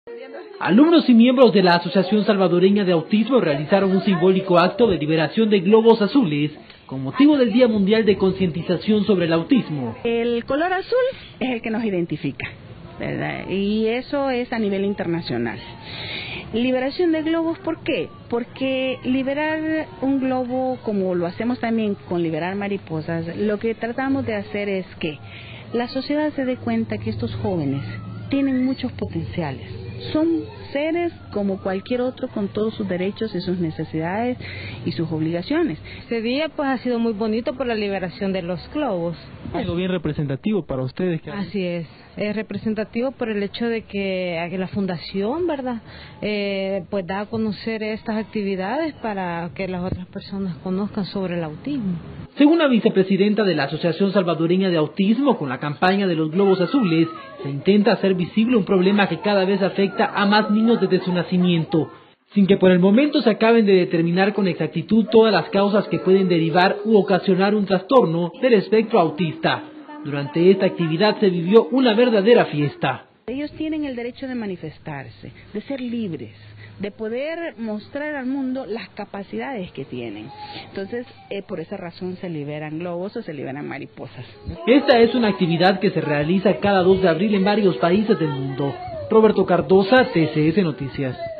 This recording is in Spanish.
Alumnos y miembros de la Asociación Salvadoreña de Autismo realizaron un simbólico acto de liberación de globos azules con motivo del Día Mundial de Concientización sobre el Autismo. El color azul es el que nos identifica, ¿verdad? Y eso es a nivel internacional. Liberación de globos, ¿por qué? Porque liberar un globo, como lo hacemos también con liberar mariposas, lo que tratamos de hacer es que la sociedad se dé cuenta que estos jóvenes tienen muchos potenciales. Son seres como cualquier otro con todos sus derechos y sus necesidades y sus obligaciones. Este día pues ha sido muy bonito por la liberación de los globos. Algo bien representativo para ustedes. Así es representativo por el hecho de que la fundación, ¿verdad? Pues da a conocer estas actividades para que las otras personas conozcan sobre el autismo. Según la vicepresidenta de la Asociación Salvadoreña de Autismo, con la campaña de los globos azules, se intenta hacer visible un problema que cada vez afecta a más niños desde su nacimiento, sin que por el momento se acaben de determinar con exactitud todas las causas que pueden derivar u ocasionar un trastorno del espectro autista. Durante esta actividad se vivió una verdadera fiesta. Ellos tienen el derecho de manifestarse, de ser libres, de poder mostrar al mundo las capacidades que tienen. Entonces, por esa razón se liberan globos o se liberan mariposas. Esta es una actividad que se realiza cada 2 de abril en varios países del mundo. Roberto Cardosa, TCS Noticias.